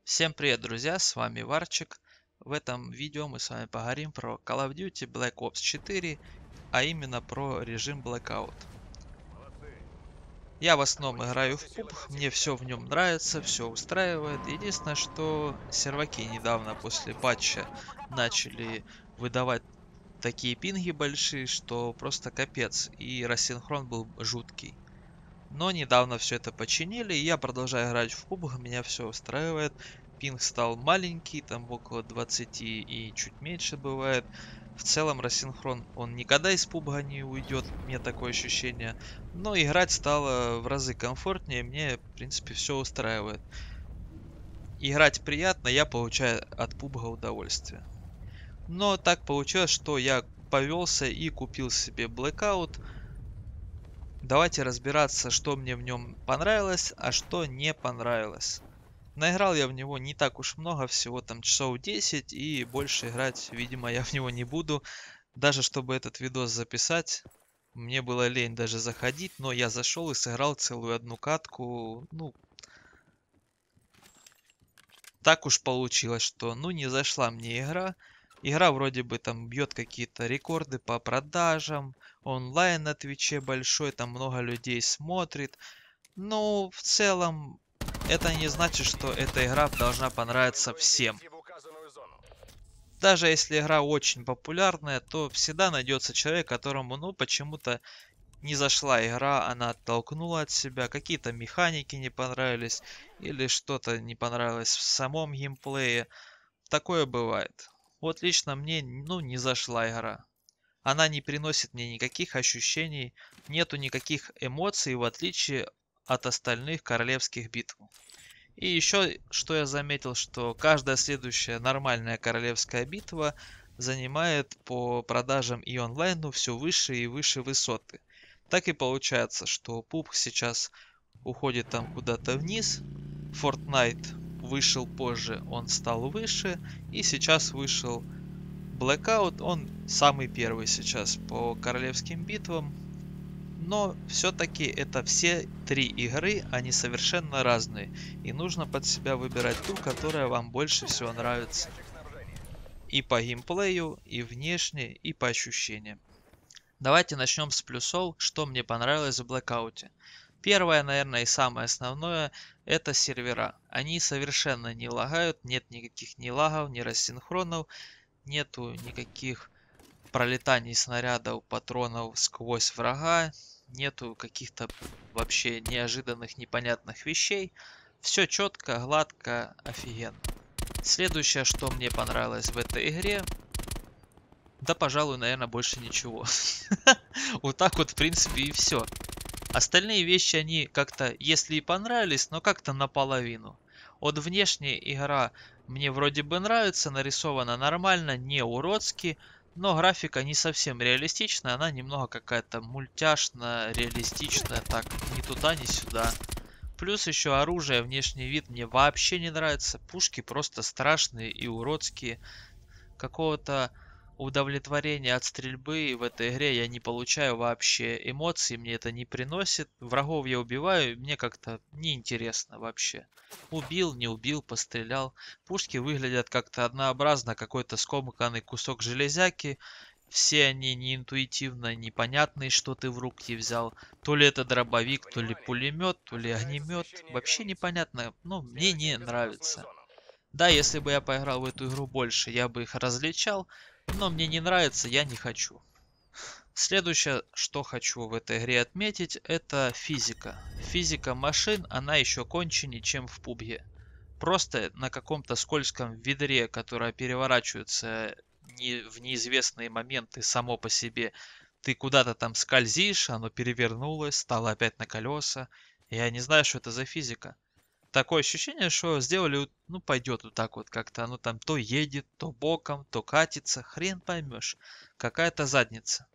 Всем привет, друзья, с вами Варчик. В этом видео мы с вами поговорим про Call of Duty Black Ops 4, а именно про режим Blackout. Я в основном играю в PUBG, мне все в нем нравится, все устраивает. Единственное, что серваки недавно после патча начали выдавать такие пинги большие, что просто капец, и рассинхрон был жуткий. Но недавно все это починили, и я продолжаю играть в PUBG, меня все устраивает. Пинг стал маленький, там около 20 и чуть меньше бывает. В целом рассинхрон, он никогда из PUBG не уйдет, мне такое ощущение. Но играть стало в разы комфортнее, мне в принципе все устраивает. Играть приятно, я получаю от PUBG удовольствие. Но так получилось, что я повелся и купил себе Blackout. Давайте разбираться, что мне в нем понравилось, а что не понравилось. Наиграл я в него не так уж много, всего там часов 10, и больше играть, видимо, я в него не буду. Даже чтобы этот видос записать, мне было лень даже заходить, но я зашел и сыграл целую одну катку. Ну, так уж получилось, что ну не зашла мне игра. Игра вроде бы там бьет какие-то рекорды по продажам, онлайн на Твиче большой, там много людей смотрит. Ну, в целом, это не значит, что эта игра должна понравиться всем. Даже если игра очень популярная, то всегда найдется человек, которому, ну, почему-то не зашла игра, она оттолкнула от себя, какие-то механики не понравились, или что-то не понравилось в самом геймплее. Такое бывает. Вот лично мне, ну, не зашла игра. Она не приносит мне никаких ощущений, нету никаких эмоций, в отличие от остальных королевских битв. И еще, что я заметил, что каждая следующая нормальная королевская битва занимает по продажам и онлайну все выше и выше высоты. Так и получается, что PUBG сейчас уходит там куда-то вниз, Fortnite вышел позже, он стал выше, и сейчас вышел Blackout, он самый первый сейчас по королевским битвам, но все-таки это все три игры, они совершенно разные. И нужно под себя выбирать ту, которая вам больше всего нравится. И по геймплею, и внешне, и по ощущениям. Давайте начнем с плюсов, что мне понравилось в Blackout. Первое, наверное, и самое основное, это сервера. Они совершенно не лагают, нет никаких ни лагов, ни рассинхронов, нету никаких пролетаний снарядов, патронов сквозь врага, нету каких-то вообще неожиданных, непонятных вещей. Все четко, гладко, офигенно. Следующее, что мне понравилось в этой игре, да, пожалуй, наверное, больше ничего. Вот так вот, в принципе, и все. Остальные вещи, они как-то, если и понравились, но как-то наполовину. Вот внешняя игра мне вроде бы нравится, нарисована нормально, не уродски, но графика не совсем реалистичная, она немного какая-то мультяшная, реалистичная, так, ни туда, ни сюда. Плюс еще оружие, внешний вид мне вообще не нравится, пушки просто страшные и уродские. Какого-то удовлетворения от стрельбы в этой игре я не получаю вообще. Эмоций мне это не приносит. Врагов я убиваю, мне как-то неинтересно вообще. Убил, не убил, пострелял. Пушки выглядят как-то однообразно, какой-то скомканный кусок железяки. Все они неинтуитивно непонятные, что ты в руки взял. То ли это дробовик, то ли пулемет, то ли огнемет. Вообще непонятно, но мне не нравится. Да, если бы я поиграл в эту игру больше, я бы их различал, но мне не нравится, я не хочу. Следующее, что хочу в этой игре отметить, это физика. Физика машин, она еще конченее, чем в PUBG. Просто на каком-то скользком ведре, которое переворачивается в неизвестные моменты само по себе, ты куда-то там скользишь, оно перевернулось, стало опять на колеса. Я не знаю, что это за физика. Такое ощущение, что сделали, ну, пойдет вот так вот как-то. Оно там то едет, то боком, то катится. Хрен поймешь. Какая-то задница.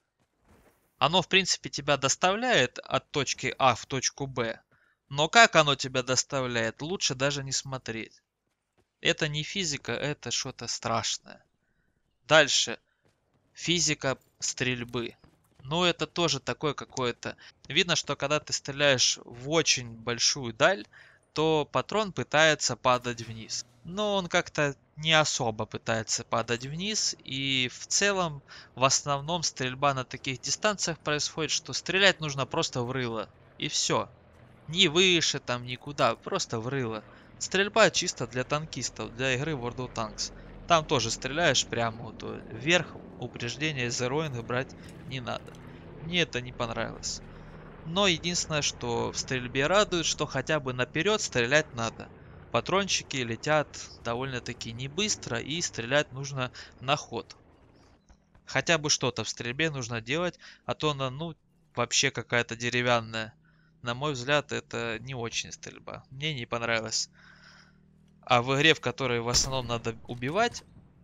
Оно, в принципе, тебя доставляет от точки А в точку Б. Но как оно тебя доставляет, лучше даже не смотреть. Это не физика, это что-то страшное. Дальше. Физика стрельбы. Ну, это тоже такое какое-то. Видно, что когда ты стреляешь в очень большую даль, то патрон пытается падать вниз. Но он как-то не особо пытается падать вниз, и в целом, в основном, стрельба на таких дистанциях происходит, что стрелять нужно просто в рыло, и все. Ни выше там, никуда, просто в рыло. Стрельба чисто для танкистов, для игры World of Tanks. Там тоже стреляешь прямо вот вверх, упреждения из Zero брать не надо. Мне это не понравилось. Но единственное, что в стрельбе радует, что хотя бы наперед стрелять надо. Патрончики летят довольно-таки не быстро, и стрелять нужно на ход. Хотя бы что-то в стрельбе нужно делать, а то она, ну, вообще какая-то деревянная. На мой взгляд, это не очень стрельба. Мне не понравилось. А в игре, в которой в основном надо убивать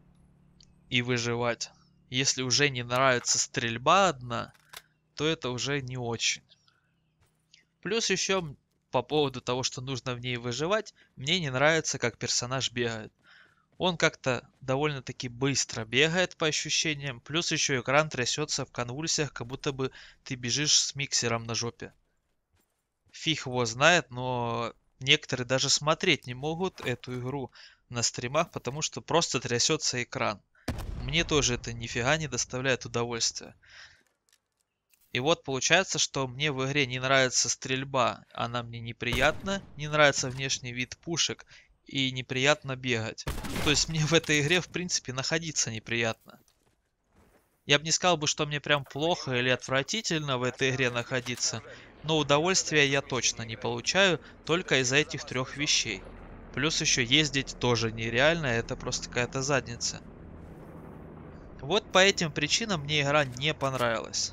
и выживать, если уже не нравится стрельба одна, то это уже не очень. Плюс еще по поводу того, что нужно в ней выживать, мне не нравится, как персонаж бегает. Он как-то довольно-таки быстро бегает по ощущениям, плюс еще экран трясется в конвульсиях, как будто бы ты бежишь с миксером на жопе. Фиг его знает, но некоторые даже смотреть не могут эту игру на стримах, потому что просто трясется экран. Мне тоже это нифига не доставляет удовольствия. И вот получается, что мне в игре не нравится стрельба, она мне неприятна, не нравится внешний вид пушек и неприятно бегать. То есть мне в этой игре в принципе находиться неприятно. Я бы не сказал бы, что мне прям плохо или отвратительно в этой игре находиться, но удовольствия я точно не получаю только из-за этих трех вещей. Плюс еще ездить тоже нереально, это просто какая-то задница. Вот по этим причинам мне игра не понравилась.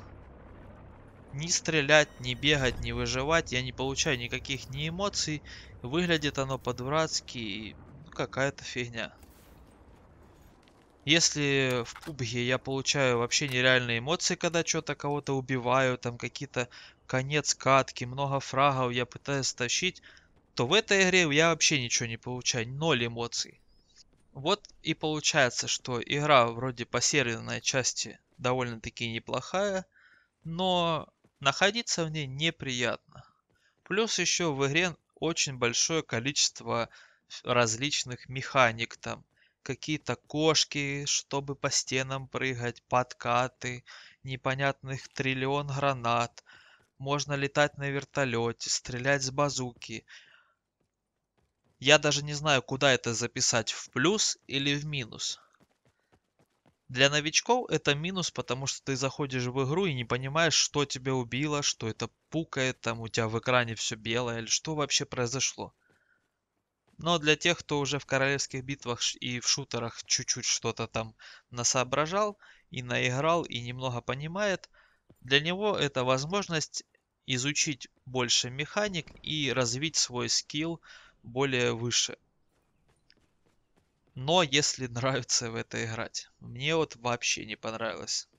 Ни стрелять, ни бегать, ни выживать я не получаю никаких ни эмоций. Выглядит оно по-дурацки и какая-то фигня. Если в PUBG я получаю вообще нереальные эмоции, когда что-то кого-то убиваю, там какие-то конец катки, много фрагов я пытаюсь тащить, то в этой игре я вообще ничего не получаю, ноль эмоций. Вот и получается, что игра вроде по серверной части довольно-таки неплохая, но находиться в ней неприятно. Плюс еще в игре очень большое количество различных механик там. Какие-то кошки, чтобы по стенам прыгать, подкаты, непонятных триллион гранат. Можно летать на вертолете, стрелять с базуки. Я даже не знаю, куда это записать, в плюс или в минус. Для новичков это минус, потому что ты заходишь в игру и не понимаешь, что тебя убило, что это пукает, там у тебя в экране все белое, или что вообще произошло. Но для тех, кто уже в королевских битвах и в шутерах чуть-чуть что-то там насоображал и наиграл и немного понимает, для него это возможность изучить больше механик и развить свой скилл более выше. Но если нравится в это играть. Мне вот вообще не понравилось.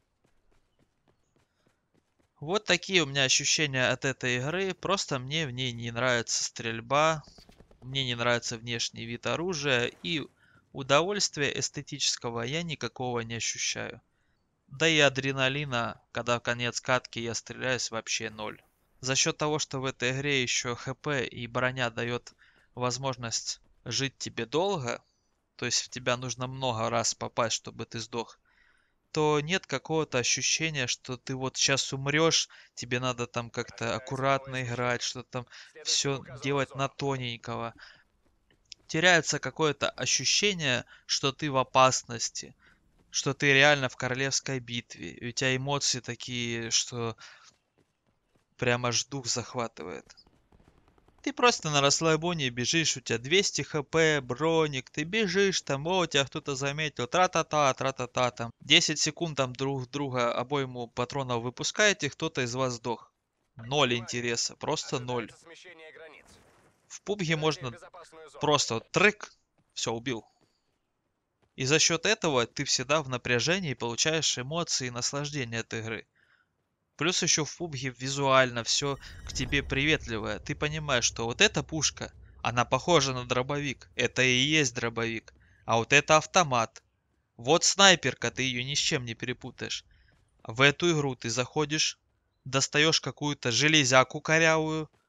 Вот такие у меня ощущения от этой игры. Просто мне в ней не нравится стрельба. Мне не нравится внешний вид оружия. И удовольствия эстетического я никакого не ощущаю. Да и адреналина, когда в конец катки я стреляюсь, вообще ноль. За счет того, что в этой игре еще ХП и броня дает возможность жить тебе долго, то есть в тебя нужно много раз попасть, чтобы ты сдох, то нет какого-то ощущения, что ты вот сейчас умрешь, тебе надо там как-то аккуратно играть, что там все делать на тоненького. Теряется какое-то ощущение, что ты в опасности, что ты реально в королевской битве. И у тебя эмоции такие, что прямо аж дух захватывает. Ты просто на расслабоне бежишь, у тебя 200 хп, броник, ты бежишь, там, о, тебя кто-то заметил, тра-та-та, там. 10 секунд там друг друга обойму патронов выпускаете, кто-то из вас сдох. Ноль интереса, просто ноль. В PUBG можно просто вот трек, все, убил. И за счет этого ты всегда в напряжении получаешь эмоции и наслаждение от игры. Плюс еще в PUBG визуально все к тебе приветливое. Ты понимаешь, что вот эта пушка, она похожа на дробовик. Это и есть дробовик. А вот это автомат. Вот снайперка, ты ее ни с чем не перепутаешь. В эту игру ты заходишь, достаешь какую-то железяку корявую,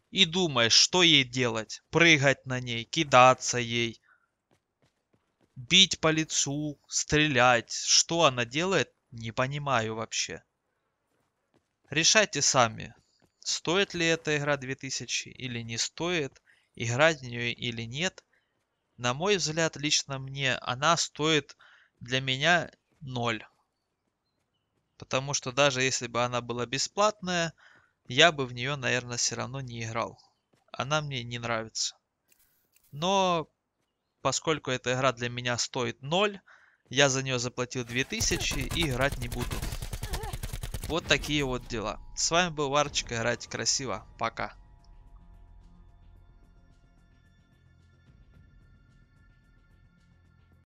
и думаешь, что ей делать. Прыгать на ней, кидаться ей, бить по лицу, стрелять. Что она делает, не понимаю вообще. Решайте сами, стоит ли эта игра 2000 или не стоит, играть в нее или нет. На мой взгляд, лично мне, она стоит для меня 0. Потому что даже если бы она была бесплатная, я бы в нее, наверное, все равно не играл. Она мне не нравится. Но поскольку эта игра для меня стоит 0, я за нее заплатил 2000 и играть не буду. Вот такие вот дела. С вами был Варчик, играйте красиво. Пока.